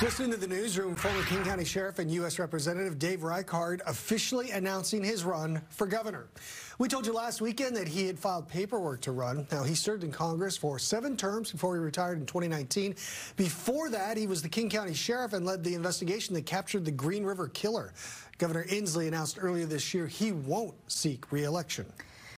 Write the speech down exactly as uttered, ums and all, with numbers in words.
Listening to the newsroom, former King County Sheriff and U S Representative Dave Reichert officially announcing his run for governor. We told you last weekend that he had filed paperwork to run. Now, he served in Congress for seven terms before he retired in twenty nineteen. Before that, he was the King County Sheriff and led the investigation that captured the Green River Killer. Governor Inslee announced earlier this year he won't seek re-election.